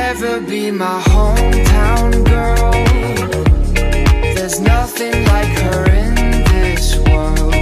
never be my hometown girl. There's nothing like her in this world.